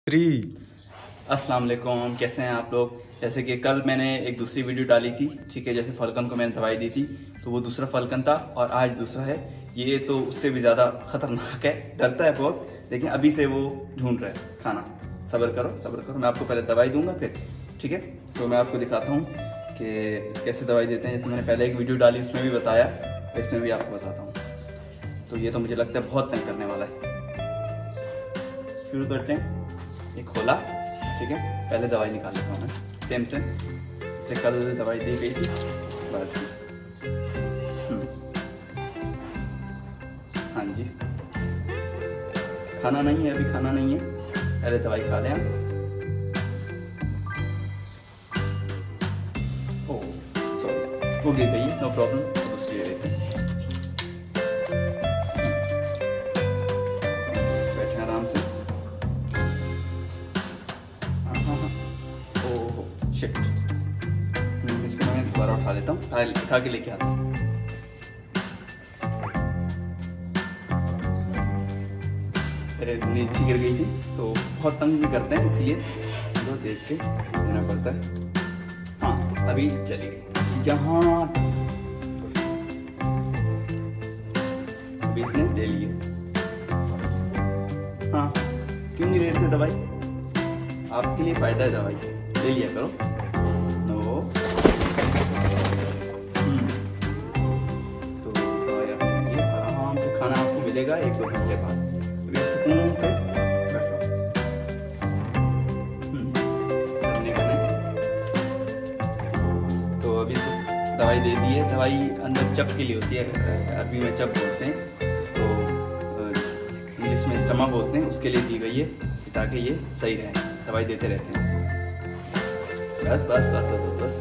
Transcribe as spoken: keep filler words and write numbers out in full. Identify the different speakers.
Speaker 1: Three. अस्सलाम वालेकुम, कैसे हैं आप लोग। जैसे कि कल मैंने एक दूसरी वीडियो डाली थी, ठीक है, जैसे फलकन को मैंने दवाई दी थी, तो वो दूसरा फलकन था और आज दूसरा है। ये तो उससे भी ज़्यादा खतरनाक है, डरता है बहुत, लेकिन अभी से वो ढूंढ रहा है खाना। सब्र करो सब्र करो, मैं आपको पहले दवाई दूंगा फिर, ठीक है। तो मैं आपको दिखाता हूँ कि कैसे दवाई देते हैं। जैसे मैंने पहले एक वीडियो डाली उसमें भी बताया, इसमें भी आपको बताता हूँ। तो ये तो मुझे लगता है बहुत तंग करने वाला है। शुरू करते हैं। ये खोला, ठीक है। पहले दवाई निकाल लेता हूँ मैं, सेम सेम जैसे कल दवाई दी गई थी बस। हाँ जी, खाना नहीं है, अभी खाना नहीं है, पहले दवाई खा लें। ओह सॉरी, वो गिर गई है, नो प्रॉब्लम, तो दूसरी ले लेते हैं। बैठे आराम से। शिट, इसको मैं दोबारा उठा लेता हूँ, उठा के लेके आता हूँ। नीचे गिर गई थी तो बहुत तंग भी करते हैं, इसलिए तो देख के देना पड़ता है। हाँ अभी चली गई जहाँ, अभी इसने ले लिए। हाँ क्यों नहीं ले रहे थे दवाई, आपके लिए फायदा है दवाई, ले लिया करो। नो तो दवाई आपको ये आराम से खाना आपको मिलेगा एक दो घंटे बाद। अभी सुकून से बैठो, करने का नहीं। तो अभी तो दवाई दे दी है। दवाई अंदर चप के लिए होती है, अरबी में चप बोलते हैं इसको, इंग्लिश में स्टमा बोलते हैं, उसके लिए दी गई है ताकि ये सही रहे। दवाई देते रहते हैं। बस बस बस बस बस